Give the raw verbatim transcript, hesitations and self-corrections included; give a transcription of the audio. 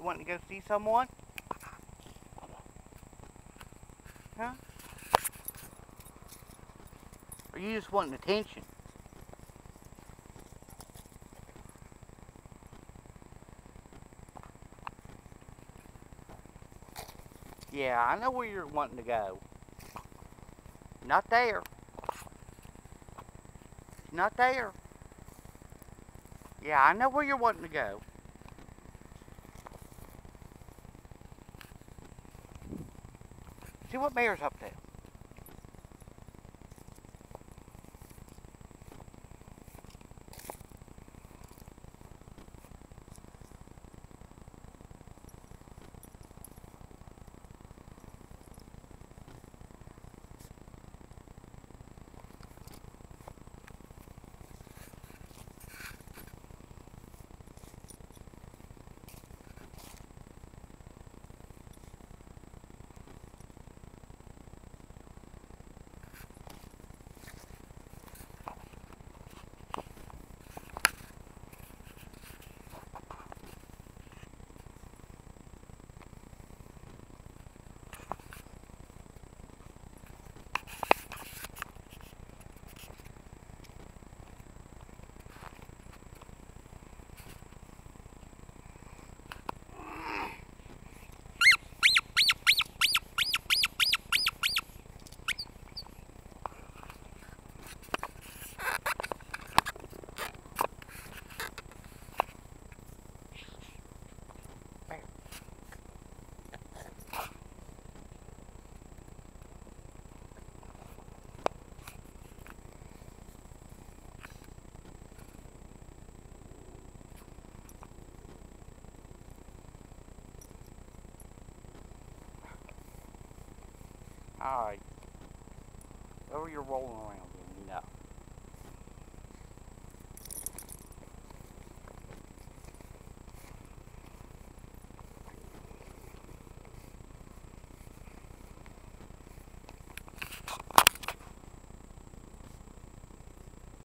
wanting to go see someone? Huh? Or you just wanting attention? Yeah, I know where you're wanting to go. Not there. Not there. Yeah, I know where you're wanting to go. See what Mayor's up to. Alright. Over you're rolling around.